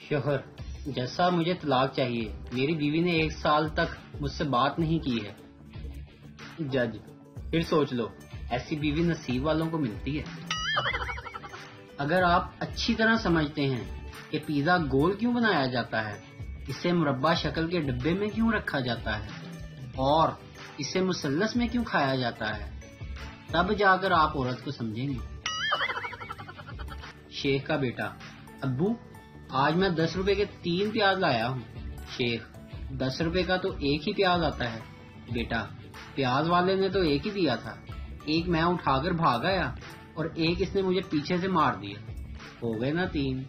شوہر: جیسا مجھے طلاق چاہیے، میری بیوی نے 1 سال تک مجھ سے بات نہیں کی ہے۔ جج: پھر سوچ لو، ایسی بیوی نصیب والوں کو ملتی ہے۔ اگر آپ اچھی طرح سمجھتے ہیں کہ پیزا گول کیوں بنایا جاتا ہے، اسے مربع شکل کے ڈبے میں کیوں رکھا جاتا ہے اور اسے مثلث میں کیوں کھایا جاتا ہے، تب جا کر آپ عورت کو سمجھیں گے۔ شیخ کا بیٹا: ابو، آج میں 10 روپے کے 3 پیاز لایا ہوں۔ شیخ: 10 روپے کا تو ایک ہی پیاز آتا ہے۔ بیٹا: پیاز والے نے تو ایک ہی دیا تھا، ایک میں اٹھا کر بھاگ آیا اور ایک اس نے مجھے پیچھے سے مار دیا، ہو گئے نا 3۔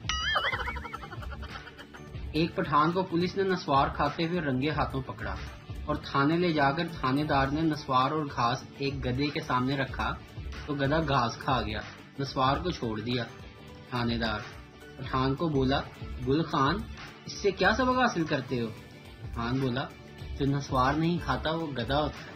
ایک پٹھان کو پولیس نے نسوار کھاتے ہوئے رنگے ہاتھوں پکڑا اور تھانے لے جا کر تھانے دار نے نسوار اور گھاس ایک گدھے کے سامنے رکھا تو گدھا گھاس کھا گیا، نسوار کو چھوڑ دیا۔ تھانے دار پٹھان کو بولا: گل خان، اس سے کیا سبق حاصل کرتے ہو؟ پٹھان بولا: جو نسوار نہیں کھاتا وہ گدھا ہوتا ہے۔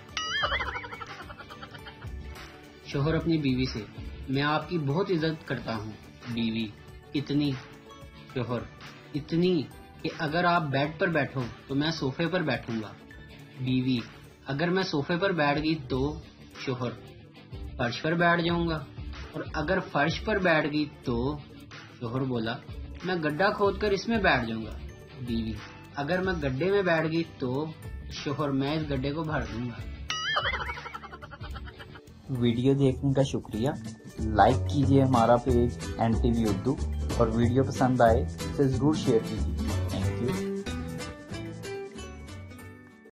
شوہر اپنی بیوی سے: میں آپ کی بہت عزت کرتا ہوں۔ بیوی: کتنی؟ شوہر: اتنی کہ اگر آپ بیڈ پر بیٹھو تو میں صوفے پر بیٹھوں گا۔ بیوی: اگر میں صوفے پر بیٹھ گئی تو؟ شوہر: فرش پر بیٹھ جاؤں گا۔ اور اگر فرش پر بیٹھ گئی تو؟ شوہر بولا: میں گڈھا کھود کر اس میں بیٹھ جاؤں گا۔ بیوی: اگر میں گڈھے میں بیٹھ گئی تو؟ شوہر: میں اس گڈھے کو بھر دوں گا۔ ویڈیو دیکھنے کا شکریہ۔ لائک کیجیے ہمارا پیج NTV اردو، اور ویڈیو پسند آئے تو ضرور شیئر کیجیے۔